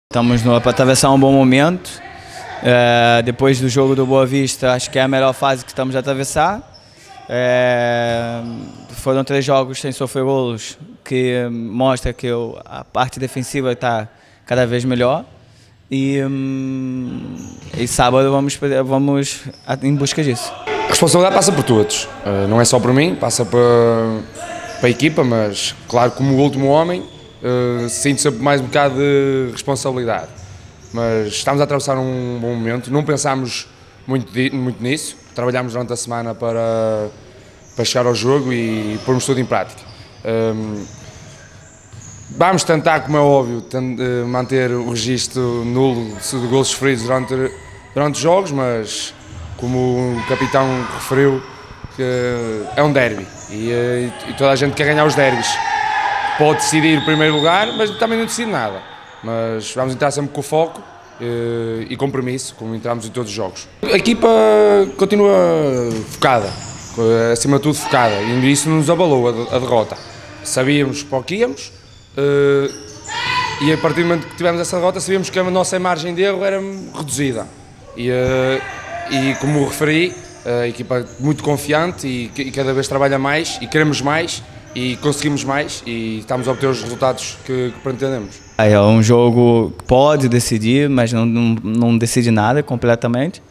Estamos para atravessar um bom momento. Depois do jogo do Boa Vista, acho que é a melhor fase que estamos a atravessar. Foram 3 jogos sem sofrer golos, que mostra que a parte defensiva está cada vez melhor. E sábado vamos em busca disso. A responsabilidade passa por todos, não é só por mim, passa para a equipa, mas claro, como o último homem, sinto sempre mais um bocado de responsabilidade. Mas estamos a atravessar um bom momento, não pensámos muito nisso, trabalhámos durante a semana para chegar ao jogo e pormos tudo em prática. Vamos tentar, como é óbvio, manter o registro nulo de golos sofridos durante os jogos, mas como o capitão referiu, é um derby e toda a gente quer ganhar os derbys. Pode decidir o primeiro lugar, mas também não decide nada. Mas vamos entrar sempre com foco e compromisso, como entramos em todos os jogos. A equipa continua focada, acima de tudo focada, e isso nos abalou a derrota. Sabíamos para o que íamos e a partir do momento que tivemos essa derrota, sabíamos que a nossa margem de erro era reduzida. E como referi, a equipa muito confiante e cada vez trabalha mais e queremos mais. E conseguimos mais e estamos a obter os resultados que pretendemos. É um jogo que pode decidir, mas não decide nada completamente.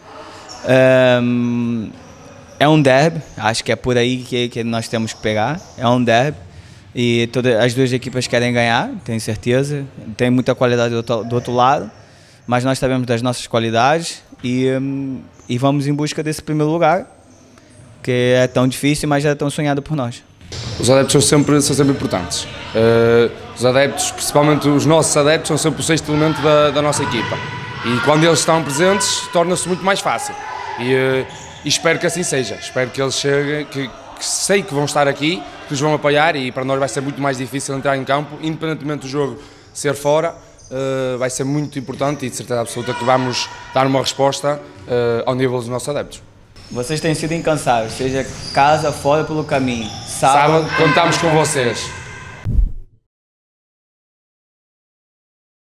É um derby, acho que é por aí que nós temos que pegar. É um derby e as duas equipas querem ganhar, tenho certeza. Tem muita qualidade do outro lado, mas nós sabemos das nossas qualidades e vamos em busca desse primeiro lugar, que é tão difícil, mas é tão sonhado por nós. Os adeptos são sempre importantes. Os adeptos, principalmente os nossos adeptos, são sempre o 6º elemento da nossa equipa. E quando eles estão presentes, torna-se muito mais fácil. E espero que assim seja. Espero que eles cheguem, que sei que vão estar aqui, que nos vão apoiar e para nós vai ser muito mais difícil entrar em campo, independentemente do jogo ser fora. Vai ser muito importante e de certeza absoluta que vamos dar uma resposta ao nível dos nossos adeptos. Vocês têm sido incansáveis, seja casa, fora, pelo caminho. Sábado contamos com vocês.